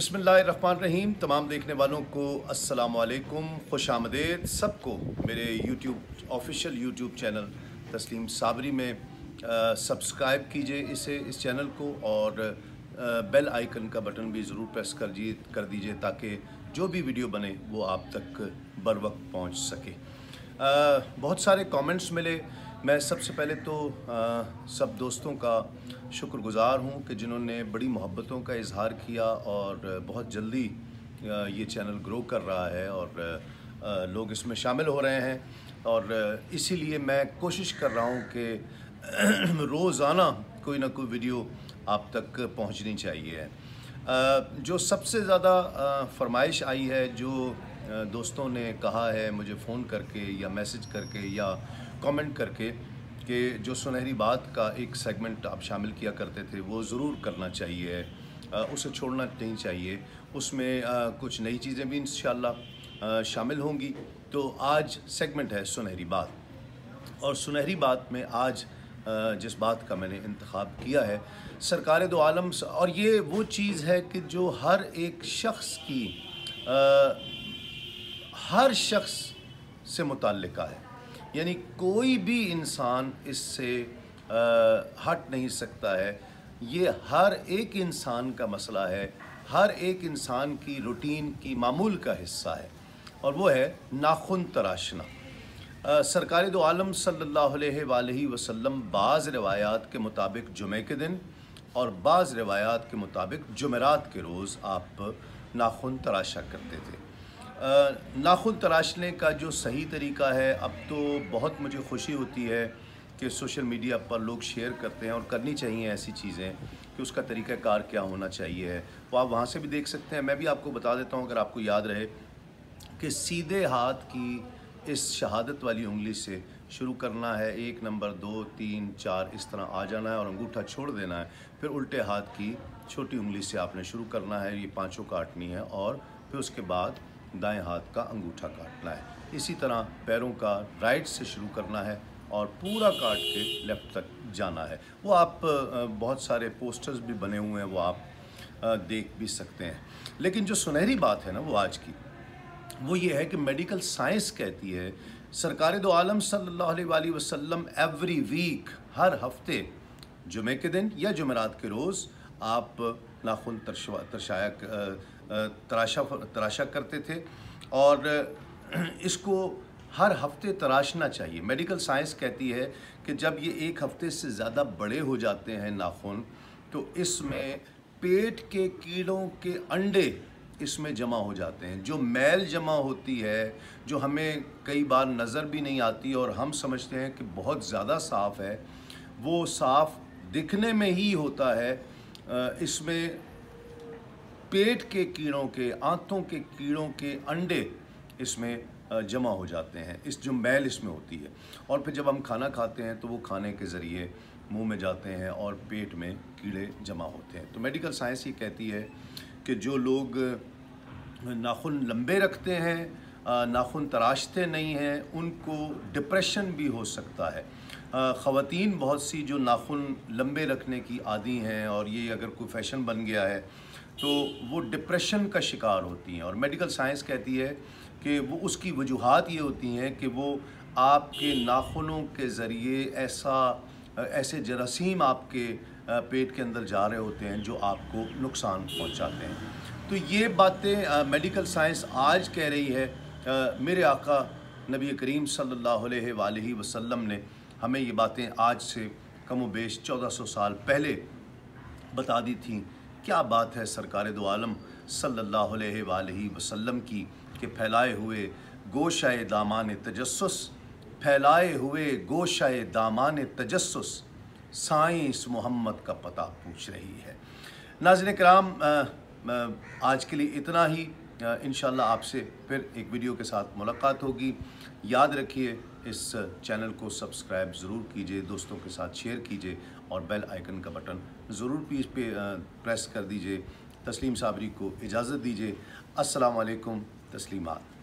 बिस्मिल्लाहिर्रहमानिर्रहीम। तमाम देखने वालों को अस्सलाम वालेकुम, खुश आमदेद सबको मेरे यूट्यूब ऑफिशियल यूट्यूब चैनल तस्लीम साबरी में सब्सक्राइब कीजिए इस चैनल को और बेल आइकन का बटन भी ज़रूर प्रेस कर दीजिए ताकि जो भी वीडियो बने वो आप तक बर वक्त पहुँच सके। बहुत सारे कमेंट्स मिले। मैं सबसे पहले तो सब दोस्तों का शुक्रगुज़ार हूँ कि जिन्होंने बड़ी मोहब्बतों का इजहार किया और बहुत जल्दी ये चैनल ग्रो कर रहा है और लोग इसमें शामिल हो रहे हैं और इसीलिए मैं कोशिश कर रहा हूँ कि रोज़ाना कोई ना कोई वीडियो आप तक पहुँचनी चाहिए। जो सबसे ज़्यादा फरमाइश आई है, जो दोस्तों ने कहा है मुझे फ़ोन करके या मैसेज करके या कमेंट करके कि जो सुनहरी बात का एक सेगमेंट आप शामिल किया करते थे वो ज़रूर करना चाहिए, उसे छोड़ना नहीं चाहिए। उसमें कुछ नई चीज़ें भी इंशाअल्लाह शामिल होंगी। तो आज सेगमेंट है सुनहरी बात, और सुनहरी बात में आज जिस बात का मैंने इंतखाब किया है सरकार दो आलम, और ये वो चीज़ है कि जो हर एक शख्स की हर शख्स से मुताल्लिका है, यानी कोई भी इंसान इससे हट नहीं सकता है। ये हर एक इंसान का मसला है, हर एक इंसान की रूटीन की मामूल का हिस्सा है, और वो है नाखून तराशना। सरकार दो आलम सल्लल्लाहु अलैहि वसल्लम बाज़ रिवायात के मुताबिक जुमे के दिन और बाज़ रिवायात के मुताबिक जुमेरात के रोज़ आप नाखून तराशा करते थे। नाखून तराशने का जो सही तरीका है, अब तो बहुत मुझे खुशी होती है कि सोशल मीडिया पर लोग शेयर करते हैं, और करनी चाहिए ऐसी चीज़ें कि उसका तरीक़ाकार क्या होना चाहिए है वो आप वहाँ से भी देख सकते हैं। मैं भी आपको बता देता हूँ अगर आपको याद रहे कि सीधे हाथ की इस शहादत वाली उंगली से शुरू करना है, 1 नंबर 2 3 4 इस तरह आ जाना है और अंगूठा छोड़ देना है। फिर उल्टे हाथ की छोटी उंगली से आपने शुरू करना है, ये पाँचों काटनी है, और फिर उसके बाद दाएं हाथ का अंगूठा काटना है। इसी तरह पैरों का राइट से शुरू करना है और पूरा काट के लेफ़्ट तक जाना है। वो आप बहुत सारे पोस्टर्स भी बने हुए हैं, वो आप देख भी सकते हैं। लेकिन जो सुनहरी बात है ना वो आज की, वो ये है कि मेडिकल साइंस कहती है सरकार दो आलम सल्लल्लाहु अलैहि वसल्लम एवरी वीक, हर हफ्ते जुमे के दिन या जुमेरात के रोज़ आप नाखून तराशा करते थे, और इसको हर हफ्ते तराशना चाहिए। मेडिकल साइंस कहती है कि जब ये 1 हफ्ते से ज़्यादा बड़े हो जाते हैं नाखून, तो इसमें पेट के कीड़ों के अंडे इसमें जमा हो जाते हैं। जो मैल जमा होती है, जो हमें कई बार नज़र भी नहीं आती और हम समझते हैं कि बहुत ज़्यादा साफ़ है, वो साफ़ दिखने में ही होता है। इसमें पेट के कीड़ों के, आंतों के कीड़ों के अंडे इसमें जमा हो जाते हैं, इस जो मैल इसमें होती है, और फिर जब हम खाना खाते हैं तो वो खाने के ज़रिए मुंह में जाते हैं और पेट में कीड़े जमा होते हैं। तो मेडिकल साइंस ये कहती है कि जो लोग नाखून लंबे रखते हैं, नाखून तराशते नहीं हैं, उनको डिप्रेशन भी हो सकता है। ख़वातीन बहुत सी जो नाखून लंबे रखने की आदी हैं और ये अगर कोई फ़ैशन बन गया है तो वो डिप्रेशन का शिकार होती हैं, और मेडिकल साइंस कहती है कि वो उसकी वजूहात ये होती हैं कि वो आपके नाखूनों के ज़रिए ऐसे जरासीम आपके पेट के अंदर जा रहे होते हैं जो आपको नुकसान पहुंचाते हैं। तो ये बातें मेडिकल साइंस आज कह रही है। मेरे आका नबी करीम सल्लल्लाहु अलैहि वसल्लम ने हमें ये बातें आज से कम व बेश 1400 साल पहले बता दी थी। क्या बात है सरकार दो आलम सल्लल्लाहु अलैहि वसल्लम की कि फैलाए हुए गोशाए दामान तजस्सुस, फैलाए हुए गोशाए दामान तजस्सुस साइंस मोहम्मद का पता पूछ रही है। नाज़रीन किराम, आज के लिए इतना ही। इंशाअल्लाह आपसे फिर एक वीडियो के साथ मुलाकात होगी। याद रखिए इस चैनल को सब्सक्राइब ज़रूर कीजिए, दोस्तों के साथ शेयर कीजिए और बेल आइकन का बटन ज़रूर प्रेस कर दीजिए। तस्लीम साबरी को इजाज़त दीजिए। अस्सलाम वालेकुम। तस्लीमात।